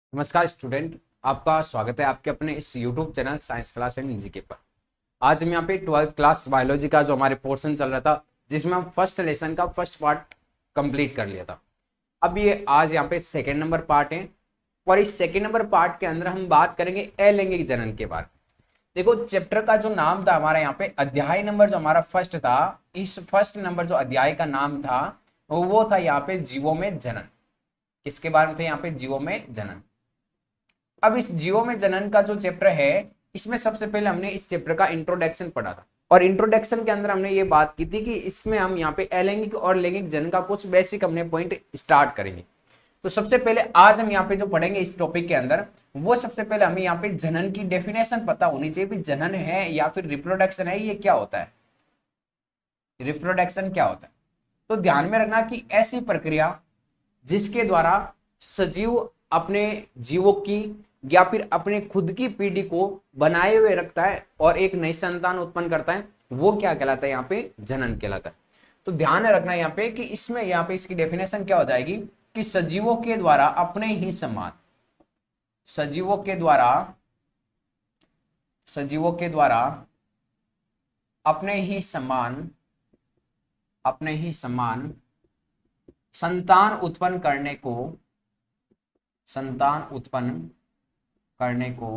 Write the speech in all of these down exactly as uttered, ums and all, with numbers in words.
नमस्कार स्टूडेंट, आपका स्वागत है आपके अपने इस YouTube channel science class and G K पर। आज हम यहाँ पे ट्वेल्थ क्लास बायोलॉजी का जो हमारे पोर्शन चल रहा था, जिसमें हम फर्स्ट लेसन का फर्स्ट पार्ट कंप्लीट कर लिया था। अब ये आज यहाँ पे सेकेंड नंबर पार्ट है और इस सेकेंड नंबर पार्ट के अंदर हम बात करेंगे अलैंगिक जनन के बारे में। देखो, चैप्टर का जो नाम था हमारा यहाँ पे, अध्याय नंबर जो हमारा फर्स्ट था, इस फर्स्ट नंबर जो अध्याय का नाम था वो था यहाँ पे जीवों में जनन। किसके बारे में था यहाँ पे? जीवों में जनन। अब इस जीवों में जनन का जो चैप्टर है, इसमें सबसे पहले हमने इस चैप्टर का इंट्रोडक्शन पढ़ा था और इंट्रोडक्शन के अंदर हमने ये बात की थी कि इसमें हम यहाँ पे अलैंगिक और लैंगिक जनन का कुछ बेसिक हमने पॉइंट स्टार्ट करेंगे। तो सबसे पहले आज हम यहाँ पे जो पढ़ेंगे इस टॉपिक के अंदर, वो सबसे पहले हमें यहाँ पे जनन की डेफिनेशन पता होनी चाहिए भी जनन है या फिर रिप्रोडक्शन है, ये क्या होता है, रिप्रोडक्शन क्या होता है। तो ध्यान में रखना कि ऐसी प्रक्रिया जिसके द्वारा सजीव अपने जीवों की या फिर अपने खुद की पीढ़ी को बनाए हुए रखता है और एक नई संतान उत्पन्न करता है, वो क्या कहलाता है? यहाँ पे जनन कहलाता है। तो ध्यान रखना यहाँ पे कि इसमें यहाँ पे इसकी डेफिनेशन क्या हो जाएगी कि सजीवों के द्वारा अपने ही समान, सजीवों के द्वारा सजीवों के द्वारा अपने ही समान अपने ही समान संतान उत्पन्न करने को संतान उत्पन्न करने को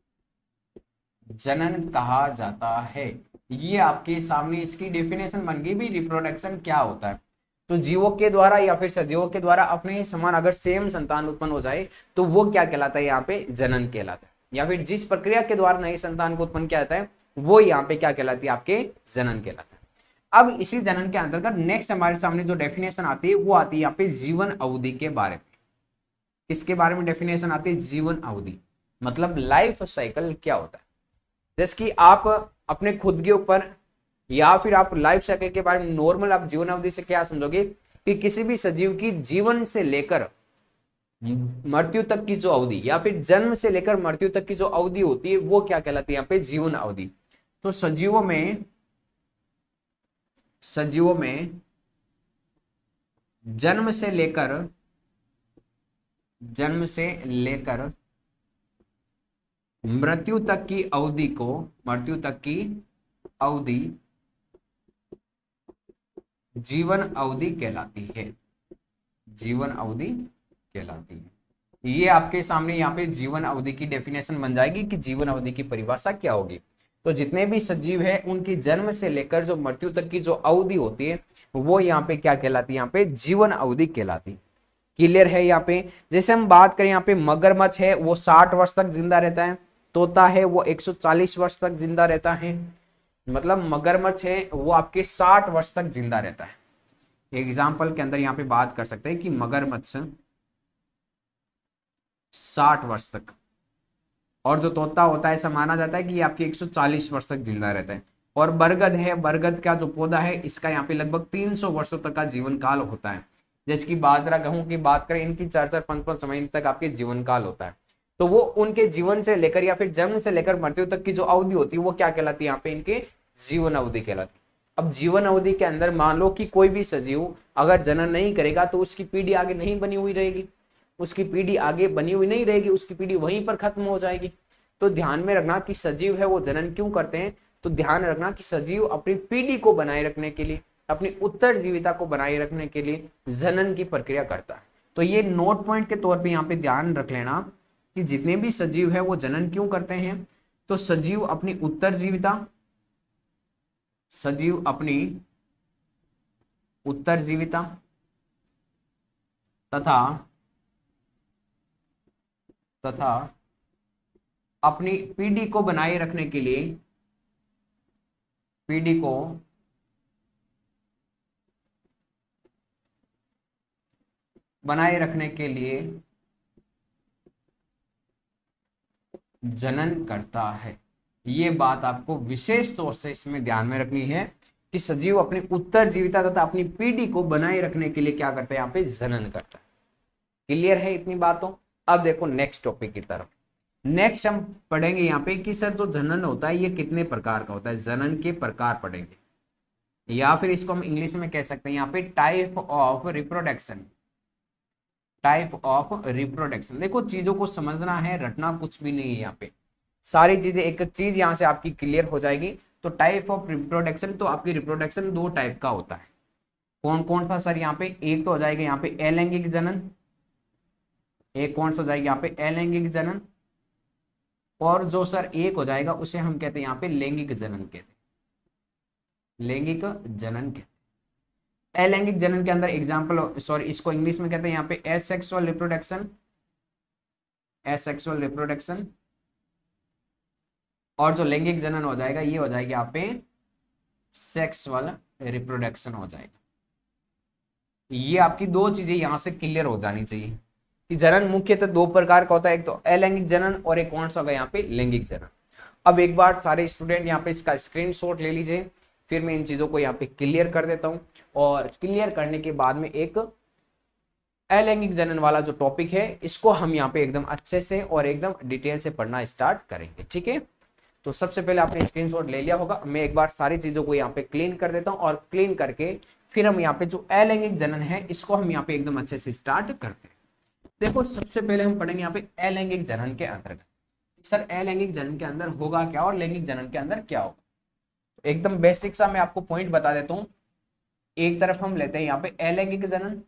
जनन कहा जाता है। ये आपके सामने इसकी डेफिनेशन बन गई भी, रिप्रोडक्शन क्या होता है। तो जीवों के द्वारा या फिर सजीवों के द्वारा अपने ही समान अगर सेम संतान उत्पन्न हो जाए तो वो क्या कहलाता है? यहाँ पे जनन कहलाता है। या फिर जिस प्रक्रिया के द्वारा नई संतान को उत्पन्न किया जाता है वो यहाँ पे क्या कहलाती है? आपके जनन कहलाता है। अब इसी जनन के अंतर्गत नेक्स्ट हमारे सामने जो डेफिनेशन आती है वो आती है यहाँ पे जीवन अवधि के बारे में। किसके बारे में डेफिनेशन आती है? जीवन अवधि, मतलब लाइफ साइकिल क्या होता है। जैसे कि आप अपने खुद के ऊपर या फिर आप लाइफ साइकिल के बारे में नॉर्मल आप जीवन अवधि से क्या समझोगे कि किसी भी सजीव की जीवन से लेकर मृत्यु तक की जो अवधि या फिर जन्म से लेकर मृत्यु तक की जो अवधि होती है वो क्या कहलाती है? यहाँ पे जीवन अवधि। तो सजीवों में सजीवों में जन्म से लेकर जन्म से लेकर मृत्यु तक की अवधि को मृत्यु तक की अवधि जीवन अवधि कहलाती है। जीवन अवधि कहलाती है। ये आपके सामने यहाँ पे जीवन अवधि की डेफिनेशन बन जाएगी कि जीवन अवधि की परिभाषा क्या होगी। तो जितने भी सजीव है उनकी जन्म से लेकर जो मृत्यु तक की जो अवधि होती है वो यहाँ पे क्या कहलाती है? यहाँ पे जीवन अवधि कहलाती है। क्लियर है? यहाँ पे जैसे हम बात करें, यहाँ पे मगरमच्छ है वो साठ वर्ष तक जिंदा रहता है, तोता है वो एक सौ चालीस वर्ष तक जिंदा रहता है। मतलब मगरमच्छ है वो आपके साठ वर्ष तक जिंदा रहता है। एग्जाम्पल के अंदर यहाँ पे बात कर सकते हैं कि मगरमच्छ साठ वर्ष तक, और जो तोता होता है ऐसा माना जाता है कि ये आपके एक सौ चालीस वर्ष तक जिंदा रहता है। और बरगद है, बरगद का जो पौधा है इसका यहाँ पे लगभग तीन सौ वर्षों तक का जीवन काल होता है। जैसे कि बाजरा, गेहूं की बात करें, इनकी चार चार पांच पांच महीने तक आपके जीवन काल होता है। तो वो उनके जीवन से लेकर या फिर जन्म से लेकर मृत्यु तक की जो अवधि होती है वो क्या कहलाती है? यहाँ पे इनके जीवन अवधि कहलाती है। अब जीवन अवधि के अंदर मान लो कि कोई भी सजीव अगर जनन नहीं करेगा तो उसकी पीढ़ी आगे नहीं बनी हुई रहेगी, उसकी पीढ़ी आगे बनी हुई नहीं रहेगी, उसकी पीढ़ी वहीं पर खत्म हो जाएगी। तो ध्यान में रखना कि सजीव है वो जनन क्यों करते हैं। तो ध्यान रखना कि सजीव अपनी पीढ़ी को बनाए रखने के लिए, अपनी उत्तरजीविता को बनाए रखने के लिए जनन की प्रक्रिया करता है। तो ये नोट पॉइंट के तौर पे यहाँ पे ध्यान रख लेना कि जितने भी सजीव है वो जनन क्यों करते हैं। तो सजीव अपनी उत्तरजीविता सजीव अपनी उत्तरजीविता तथा तथा अपनी पीढ़ी को बनाए रखने के लिए पीढ़ी को बनाए रखने के लिए जनन करता है। ये बात आपको विशेष तौर से इसमें ध्यान में रखनी है कि सजीव अपनी उत्तरजीविता तथा अपनी पीढ़ी को बनाए रखने के लिए क्या करता है? यहाँ पे जनन करता है। क्लियर है इतनी बातों? अब देखो नेक्स्ट टॉपिक की तरफ। नेक्स्ट हम पढ़ेंगे यहाँ पे कि सर जो जनन होता है ये कितने प्रकार का होता है। जनन के प्रकार पढ़ेंगे या फिर इसको हम इंग्लिश में कह सकते हैं यहाँ पे type of reproduction. Type of reproduction. देखो चीजों को समझना है, रटना कुछ भी नहीं है यहाँ पे, सारी चीजें एक एक चीज यहाँ से आपकी क्लियर हो जाएगी। तो टाइप ऑफ रिप्रोडक्शन, तो आपकी रिप्रोडक्शन दो टाइप का होता है। कौन कौन सा सर? यहाँ पे एक तो हो जाएगा यहाँ पे अलैंगिक जनन, एक कौन सा हो जाएगा यहाँ पे अलैंगिक जनन, और जो सर एक हो जाएगा उसे हम कहते हैं यहाँ पे लैंगिक जनन कहते हैं, लैंगिक जनन कहते हैं। अलैंगिक जनन के अंदर एग्जाम्पल, सॉरी इसको इंग्लिश में कहते हैं यहाँ पे एसेक्सुअल रिप्रोडक्शन, एसेक्सुअल रिप्रोडक्शन। और जो लैंगिक जनन हो जाएगा ये हो जाएगा यहाँ पे सेक्सुअल रिप्रोडक्शन हो जाएगा। ये आपकी दो चीजें यहाँ से क्लियर हो जानी चाहिए कि जनन मुख्यतः दो प्रकार का होता है, एक तो अलैंगिक जनन और एक कौन सा होगा यहाँ पे लैंगिक जनन। अब एक बार सारे स्टूडेंट यहाँ पे इसका स्क्रीनशॉट ले लीजिए, फिर मैं इन चीजों को यहाँ पे क्लियर कर देता हूँ। और क्लियर करने के बाद में एक अलैंगिक जनन वाला जो टॉपिक है इसको हम यहाँ पे एकदम अच्छे से और एकदम डिटेल से पढ़ना स्टार्ट करेंगे, ठीक है। तो सबसे पहले आपने स्क्रीनशॉट ले लिया होगा, मैं एक बार सारी चीजों को यहाँ पे क्लीन कर देता हूँ, और क्लीन करके फिर हम यहाँ पे जो अलैंगिक जनन है इसको हम यहाँ पे एकदम अच्छे से स्टार्ट करते हैं। देखो सबसे पहले हम पढ़ेंगे यहाँ पे अलैंगिक जनन के अंतर्गत, सर अलैंगिक जनन के अंदर होगा क्या और लैंगिक जनन के अंदर क्या होगा। तो एकदम बेसिक सा मैं आपको पॉइंट बता देता हूँ। एक तरफ हम लेते हैं यहाँ पे अलैंगिक जनन,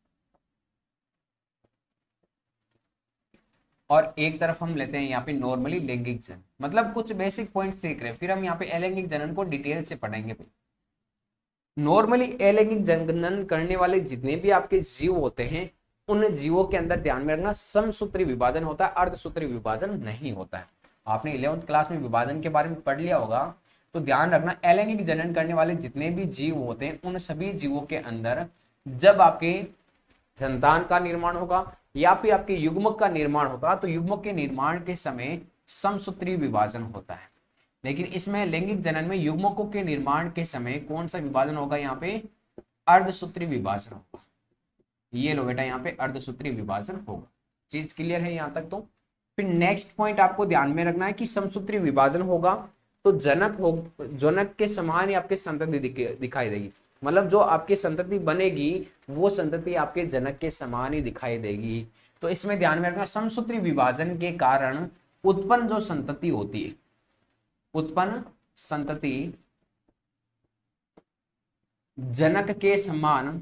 और एक तरफ हम लेते हैं यहाँ पे नॉर्मली लैंगिक जनन। मतलब कुछ बेसिक पॉइंट्स सीख रहे हैं, फिर हम यहाँ पे अलैंगिक जनन को डिटेल से पढ़ेंगे। नॉर्मली अलैंगिक जनन करने वाले जितने भी आपके जीव होते हैं उन जीवों के अंदर ध्यान में रखना समसूत्री विभाजन होता है, अर्धसूत्री विभाजन नहीं होता है। आपने इलेवेंथ क्लास में विभाजन के बारे में पढ़ लिया होगा, तो ध्यान रखना अलैंगिक जनन करने वाले जितने भी जीव होते हैं उन सभी जीवों के अंदर जब आपके संतान का निर्माण होगा या फिर आपके युग्मक का निर्माण होगा तो युग्मक के निर्माण के समय समसूत्री विभाजन होता है। लेकिन इसमें लैंगिक जनन में युग्मकों के निर्माण के समय कौन सा विभाजन होगा? यहाँ पे अर्धसूत्री विभाजन होगा। ये लो बेटा यहाँ पे अर्धसूत्री विभाजन होगा। चीज क्लियर है यहाँ तक? तो फिर नेक्स्ट पॉइंट आपको ध्यान में रखना है कि समसूत्री विभाजन होगा तो जनक हो जनक के समान ही आपके संतति दिखाई देगी। मतलब जो आपकी संतति बनेगी वो संतति आपके जनक के समान ही दिखाई देगी। तो इसमें ध्यान में रखना समसूत्री विभाजन के कारण उत्पन्न जो संतति होती है, उत्पन्न संतति जनक के समान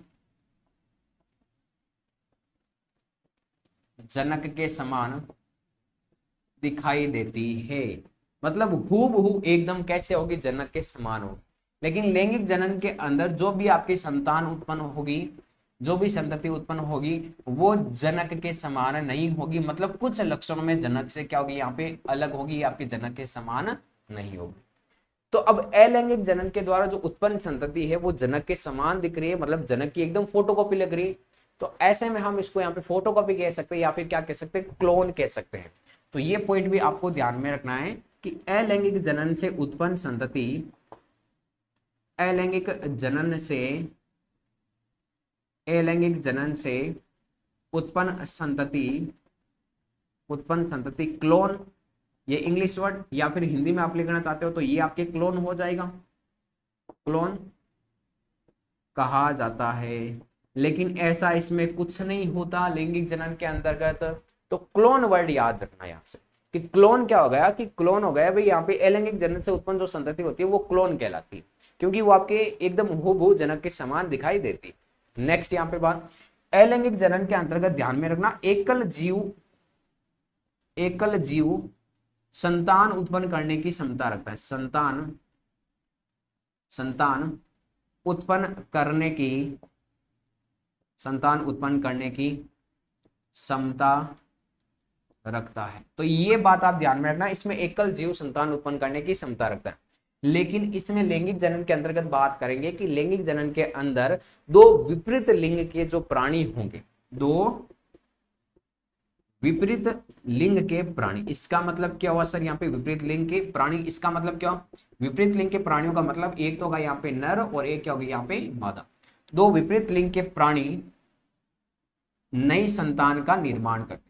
जनक के समान दिखाई देती है। मतलब हूबहू एकदम कैसे होगी? जनक के समान होगी। लेकिन लैंगिक जनन के अंदर जो भी आपकी संतान उत्पन्न होगी, जो भी संतति उत्पन्न होगी वो जनक के समान नहीं होगी। मतलब कुछ लक्षणों में जनक से क्या होगी? यहाँ पे अलग होगी, आपके जनक के समान नहीं होगी। तो अब अलैंगिक जनन के द्वारा जो उत्पन्न संतति है वो जनक के समान दिख रही है, मतलब जनक की एकदम फोटोकॉपी लग रही है। तो ऐसे में हम इसको यहाँ पे फोटोकॉपी कह सकते हैं या फिर क्या कह सकते हैं? क्लोन कह सकते हैं। तो ये पॉइंट भी आपको ध्यान में रखना है कि अलैंगिक जनन से उत्पन्न संतति अलैंगिक जनन से अलैंगिक जनन से उत्पन्न संतति उत्पन्न संतति क्लोन, ये इंग्लिश वर्ड, या फिर हिंदी में आप लिखना चाहते हो तो ये आपके क्लोन हो जाएगा, क्लोन कहा जाता है। लेकिन ऐसा इसमें कुछ नहीं होता लैंगिक जनन के अंतर्गत। तो क्लोन वर्ड याद रखना यहाँ से कि क्लोन क्या हो गया कि क्लोन हो गया भाई यहाँ पे अलैंगिक जनन से उत्पन्न जो संतति होती है वो क्लोन कहलाती है, क्योंकि वो आपके एकदम हूबहू जनक के समान दिखाई देती है। नेक्स्ट यहाँ पे बात, अलैंगिक जनन के अंतर्गत ध्यान में रखना एकल जीव एकल जीव संतान उत्पन्न करने की क्षमता रखता है। संतान संतान उत्पन्न करने की संतान उत्पन्न करने की क्षमता रखता है। तो ये बात आप ध्यान में रखना, इसमें एकल जीव संतान उत्पन्न करने की क्षमता रखता है। लेकिन इसमें लैंगिक जनन के अंतर्गत बात करेंगे कि लैंगिक जनन के अंदर दो विपरीत लिंग के जो प्राणी होंगे, दो विपरीत लिंग के प्राणी। इसका मतलब क्या हुआ सर? यहाँ पे विपरीत लिंग के प्राणी, इसका मतलब क्या? विपरीत लिंग के प्राणियों का मतलब एक तो होगा यहाँ पे नर और एक क्या होगा यहाँ पे मादा। दो विपरीत लिंग के प्राणी नई संतान का निर्माण करते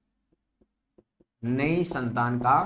नई संतान का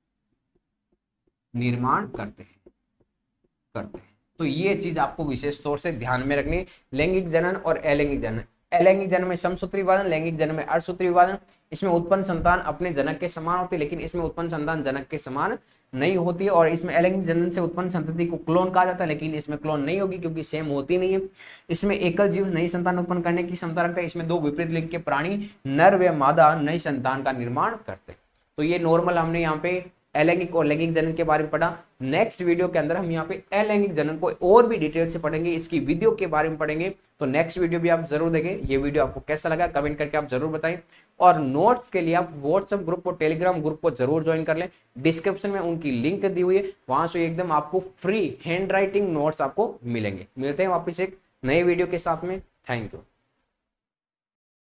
निर्माण करते हैं करते हैं तो ये चीज आपको विशेष तौर से ध्यान में रखनी, लैंगिक जनन और अलैंगिक जनन। अलैंगिक जन्म में समसूत्री विभाजन, लैंगिक जन्म में अर्धसूत्री विभाजन। इसमें उत्पन्न संतान अपने जनक के समान होती है, लेकिन इसमें उत्पन्न संतान जनक के समान नहीं होती है। और इसमें अलैंगिक जनन से उत्पन्न संतति को क्लोन कहा जाता है, लेकिन इसमें क्लोन नहीं होगी क्योंकि सेम होती नहीं है। इसमें एकल जीव नई संतान उत्पन्न करने की क्षमता रखता है। इसमें दो विपरीत लिंग के प्राणी नर व मादा नई संतान का निर्माण करते हैं। तो ये नॉर्मल हमने यहाँ पे अलैंगिक और लैंगिक जनन के बारे में पढ़ा। नेक्स्ट वीडियो के अंदर हम यहाँ पे अलैंगिक जनन को और भी डिटेल से पढ़ेंगे, इसकी वीडियो के बारे में पढ़ेंगे। तो नेक्स्ट वीडियो भी आप जरूर देखें। ये वीडियो आपको कैसा लगा कमेंट करके आप जरूर बताएं। और नोट्स के लिए आप व्हाट्सएप ग्रुप और टेलीग्राम ग्रुप को जरूर ज्वाइन कर लें। डिस्क्रिप्शन में उनकी लिंक दी हुई है, वहां से एकदम आपको फ्री हैंड राइटिंग नोट्स आपको मिलेंगे। मिलते हैं वापस एक नए वीडियो के साथ में। Thank you.